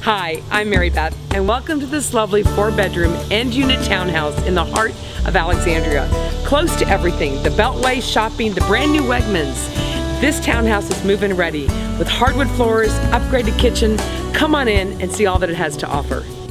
Hi, I'm Beth, and welcome to this lovely 4-bedroom end-unit townhouse in the heart of Alexandria. Close to everything, the Beltway, shopping, the brand new Wegmans. This townhouse is move-in ready with hardwood floors, upgraded kitchen. Come on in and see all that it has to offer.